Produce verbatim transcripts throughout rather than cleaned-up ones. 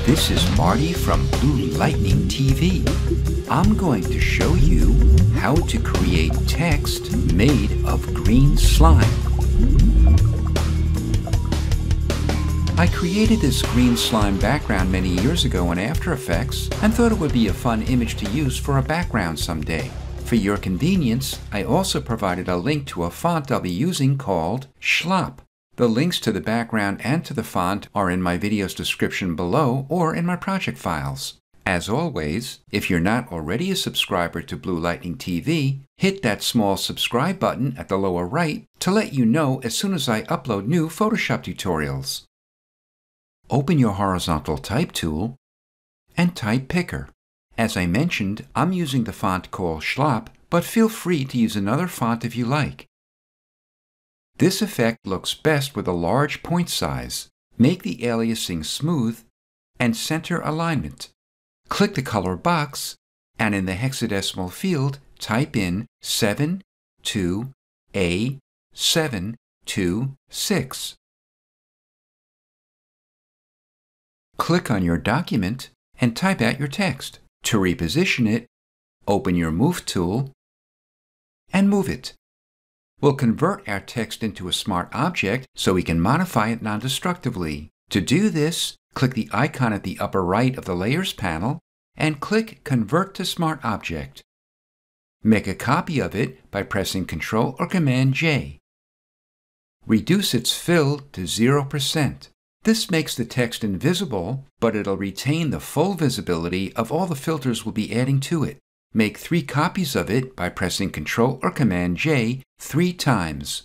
This is Marty from Blue Lightning T V. I'm going to show you how to create text made of green slime. I created this green slime background many years ago in After Effects and thought it would be a fun image to use for a background someday. For your convenience, I also provided a link to a font I'll be using called Schlop. The links to the background and to the font are in my video's description below or in my project files. As always, if you're not already a subscriber to Blue Lightning T V, hit that small subscribe button at the lower right to let you know as soon as I upload new Photoshop tutorials. Open your horizontal type tool and type Picker. As I mentioned, I'm using the font called Schlop, but feel free to use another font if you like. This effect looks best with a large point size. Make the aliasing smooth and center alignment. Click the color box and in the hexadecimal field type in seven two A seven two six. Click on your document and type out your text. To reposition it, open your Move tool and move it. We'll convert our text into a smart object so we can modify it non-destructively. To do this, click the icon at the upper right of the Layers panel and click Convert to Smart Object. Make a copy of it by pressing Control or Command J. Reduce its fill to zero percent. This makes the text invisible, but it'll retain the full visibility of all the filters we'll be adding to it. Make three copies of it by pressing Control or Command J three times.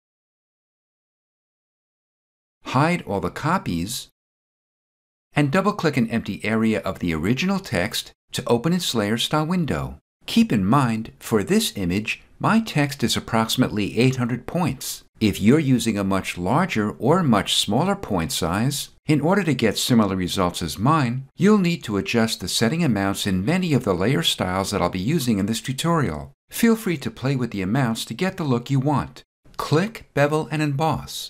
Hide all the copies and double-click an empty area of the original text to open its layer style window. Keep in mind, for this image, my text is approximately eight hundred points. If you're using a much larger or much smaller point size, in order to get similar results as mine, you'll need to adjust the setting amounts in many of the layer styles that I'll be using in this tutorial. Feel free to play with the amounts to get the look you want. Click Bevel and Emboss.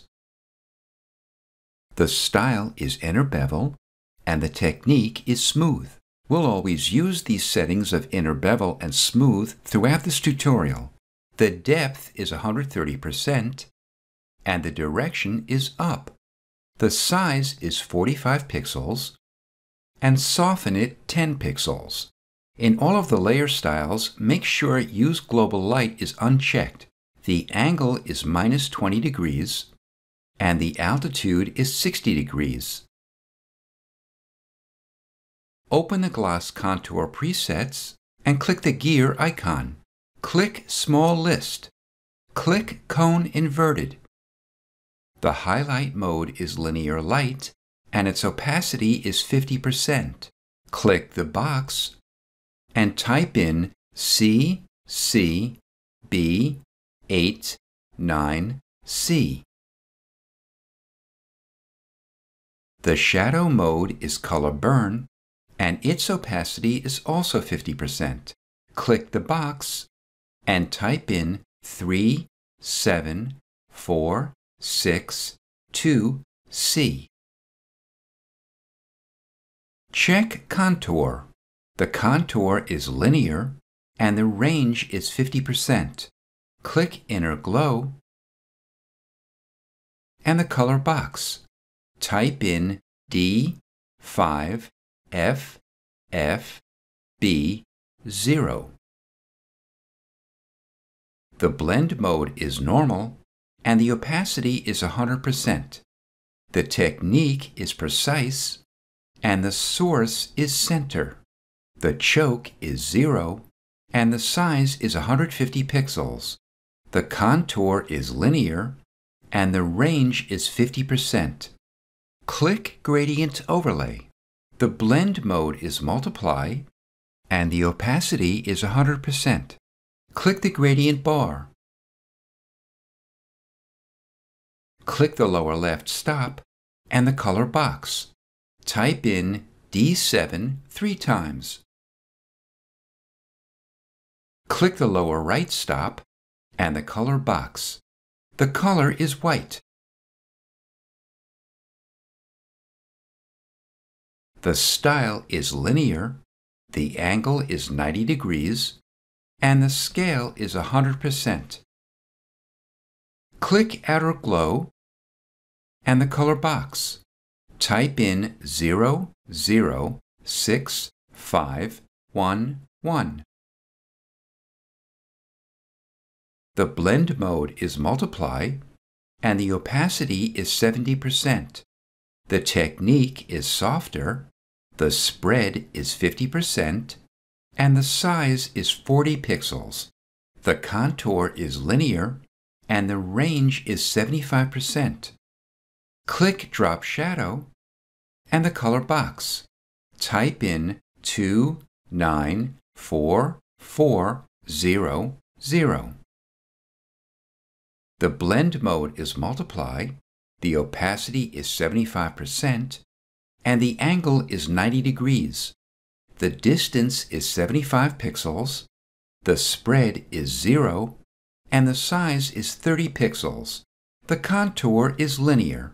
The style is Inner Bevel, and the technique is Smooth. We'll always use these settings of Inner Bevel and Smooth throughout this tutorial. The depth is one hundred thirty percent, and the direction is up. The size is forty-five pixels, and soften it ten pixels. In all of the layer styles, make sure Use Global Light is unchecked. The angle is minus twenty degrees, and the altitude is sixty degrees. Open the Gloss Contour presets and click the gear icon. Click Small List. Click Cone Inverted. The highlight mode is Linear Light, and its opacity is fifty percent. Click the box and type in C C B eight nine C. The shadow mode is Color Burn, and its opacity is also fifty percent. Click the box and type in three seven four six two C. Check Contour. The contour is linear and the range is fifty percent. Click Inner Glow and the color box. Type in D five F F B zero. The blend mode is normal and the opacity is one hundred percent. The technique is precise and the source is center. The choke is zero and the size is one hundred fifty pixels. The contour is linear and the range is fifty percent. Click Gradient Overlay. The blend mode is Multiply and the opacity is one hundred percent. Click the gradient bar. Click the lower left stop and the color box. Type in D seven three times. Click the lower right stop and the color box. The color is white. The style is linear, the angle is ninety degrees, and the scale is one hundred percent. Click Outer Glow and the color box. Type in zero zero six five one one. The blend mode is multiply, and the opacity is seventy percent. The technique is softer, the spread is fifty percent, and the size is forty pixels. The contour is linear, and the range is seventy-five percent. Click Drop Shadow and the color box. Type in two nine four four zero zero. The blend mode is multiply, the opacity is seventy-five percent, and the angle is ninety degrees. The distance is seventy-five pixels, the spread is zero, and the size is thirty pixels. The contour is linear.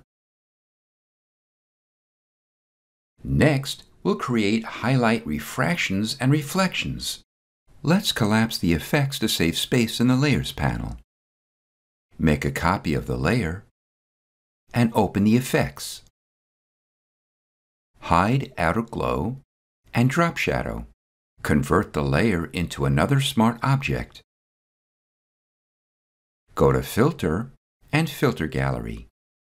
Next, we'll create highlight refractions and reflections. Let's collapse the effects to save space in the Layers panel. Make a copy of the layer and open the effects. Hide Outer Glow and Drop Shadow. Convert the layer into another smart object. Go to Filter and Filter Gallery.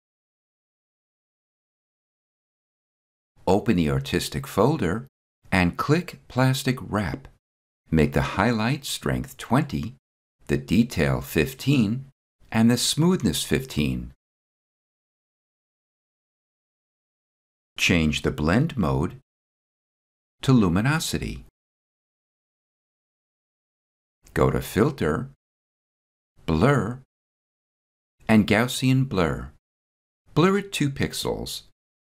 Open the Artistic folder and click Plastic Wrap. Make the highlight strength twenty, the detail fifteen, and the smoothness fifteen. Change the blend mode to luminosity. Go to Filter, Blur, and Gaussian Blur. Blur it two pixels.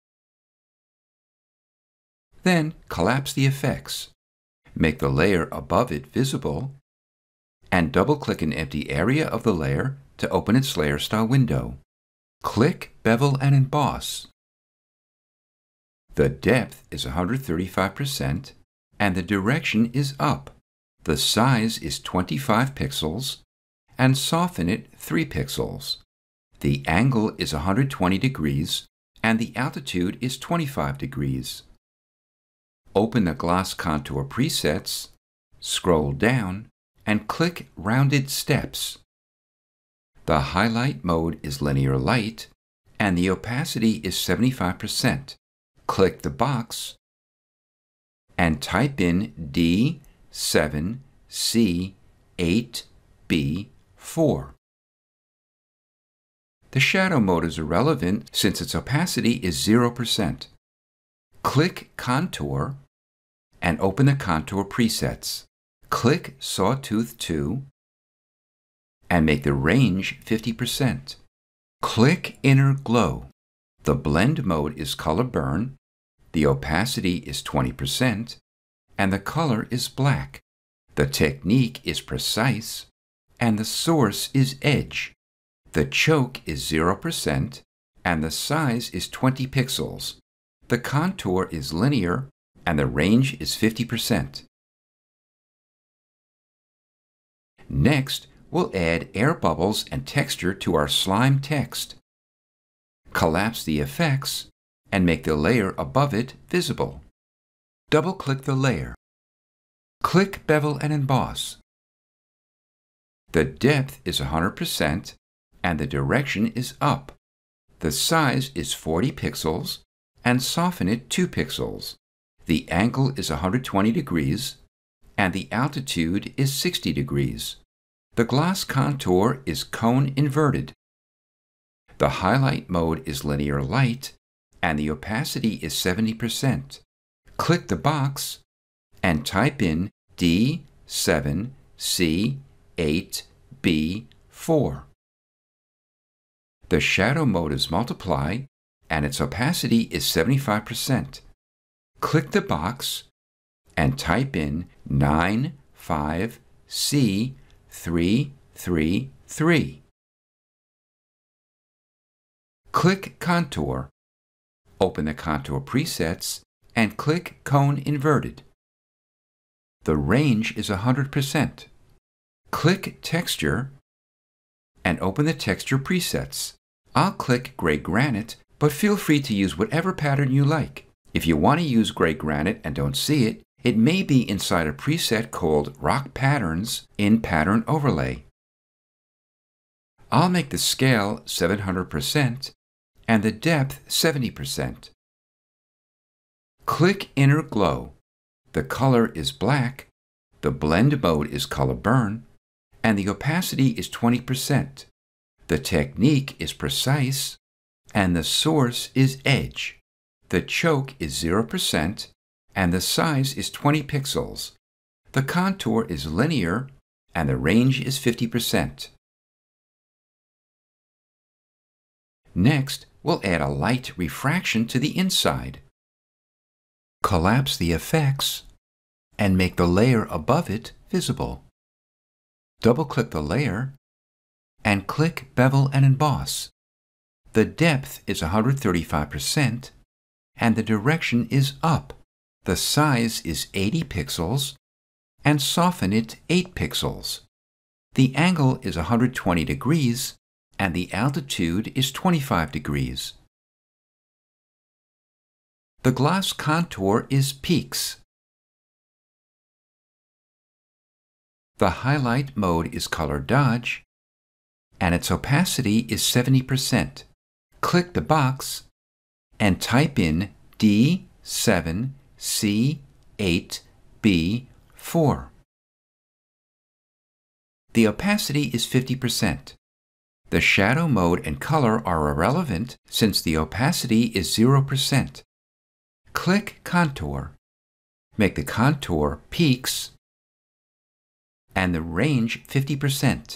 Then collapse the effects. Make the layer above it visible, and double-click an empty area of the layer to open its Layer Style window. Click Bevel and Emboss. The depth is one hundred thirty-five percent, and the direction is up. The size is twenty-five pixels, and soften it three pixels. The angle is one hundred twenty degrees, and the altitude is twenty-five degrees. Open the Gloss Contour presets, scroll down, and click Rounded Steps. The highlight mode is linear light, and the opacity is seventy-five percent. Click the box and type in D seven C eight B four. The shadow mode is irrelevant since its opacity is zero percent. Click Contour and open the Contour presets. Click Sawtooth two and make the range fifty percent. Click Inner Glow. The blend mode is Color Burn, the opacity is twenty percent, and the color is black. The technique is Precise, and the source is Edge. The choke is zero percent, and the size is twenty pixels. The contour is linear, and the range is fifty percent. Next, we'll add air bubbles and texture to our slime text. Collapse the effects and make the layer above it visible. Double-click the layer. Click Bevel and Emboss. The depth is one hundred percent and the direction is up. The size is forty pixels and soften it two pixels. The angle is one hundred twenty degrees and the altitude is sixty degrees. The gloss contour is cone inverted. The highlight mode is linear light and the opacity is seventy percent. Click the box and type in D seven C eight B four. The shadow mode is multiply and its opacity is seventy-five percent. Click the box and type in nine five C three three three. Click Contour. Open the Contour presets and click Cone Inverted. The range is one hundred percent. Click Texture and open the texture presets. I'll click Gray Granite, but feel free to use whatever pattern you like. If you want to use Gray Granite and don't see it, it may be inside a preset called Rock Patterns in Pattern Overlay. I'll make the scale seven hundred percent and the depth seventy percent. Click Inner Glow. The color is black, the blend mode is Color Burn, and the opacity is twenty percent. The technique is Precise, and the source is Edge. The choke is zero percent, and the size is twenty pixels. The contour is linear, and the range is fifty percent. Next, we'll add a light refraction to the inside. Collapse the effects and make the layer above it visible. Double-click the layer and click Bevel and Emboss. The depth is one hundred thirty-five percent and the direction is up. The size is eighty pixels and soften it eight pixels. The angle is one hundred twenty degrees and the altitude is twenty-five degrees. The gloss contour is Peaks. The highlight mode is Color Dodge, and its opacity is seventy percent. Click the box and type in D seven C eight B four. The opacity is fifty percent. The shadow mode and color are irrelevant since the opacity is zero percent. Click Contour. Make the contour Peaks and the range fifty percent.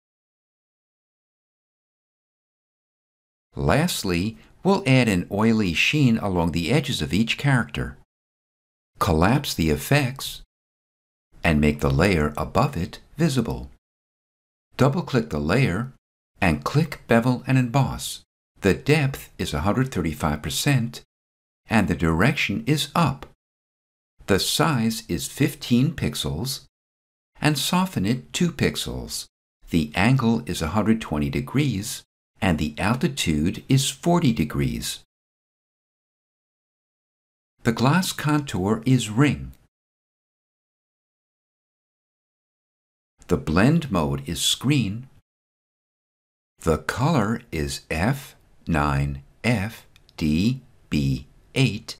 Lastly, we'll add an oily sheen along the edges of each character. Collapse the effects and make the layer above it visible. Double-click the layer and click Bevel and Emboss. The depth is one hundred thirty-five percent and the direction is up. The size is fifteen pixels and soften it two pixels. The angle is one hundred twenty degrees and the altitude is forty degrees. The gloss contour is Ring. The blend mode is Screen. The color is F nine F D B eight.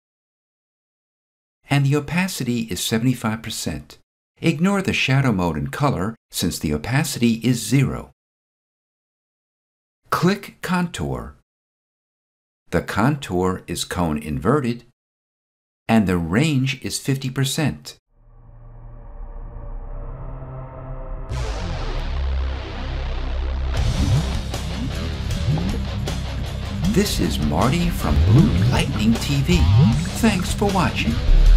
And the opacity is seventy-five percent. Ignore the shadow mode and color since the opacity is zero. Click Contour. The contour is Cone Inverted and the range is fifty percent. This is Marty from Blue Lightning T V. Thanks for watching.